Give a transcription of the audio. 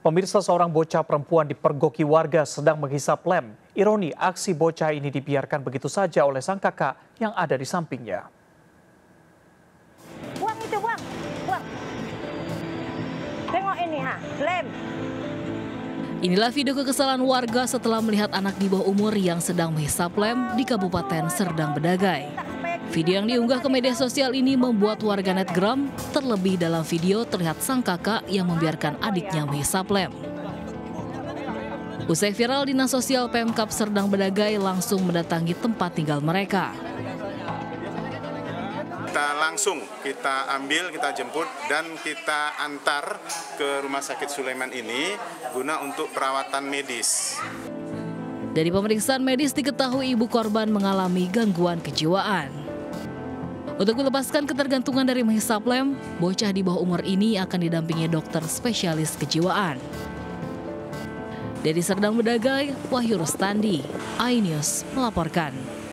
Pemirsa, seorang bocah perempuan dipergoki warga sedang menghisap lem. Ironi, aksi bocah ini dibiarkan begitu saja oleh sang kakak yang ada di sampingnya. Buang itu, buang. Tengok ini, lem. Inilah video kekesalan warga setelah melihat anak di bawah umur yang sedang menghisap lem di Kabupaten Serdang Bedagai. Video yang diunggah ke media sosial ini membuat warganet geram, terlebih dalam video terlihat sang kakak yang membiarkan adiknya menghisap lem. Usai viral, Dinas Sosial Pemkab Serdang Bedagai langsung mendatangi tempat tinggal mereka. Kita ambil, kita jemput, dan kita antar ke Rumah Sakit Sulaiman ini guna untuk perawatan medis. Dari pemeriksaan medis diketahui ibu korban mengalami gangguan kejiwaan. Untuk melepaskan ketergantungan dari menghisap lem, bocah di bawah umur ini akan didampingi dokter spesialis kejiwaan. Dari Serdang Bedagai, Wahyu Rustandi, iNews melaporkan.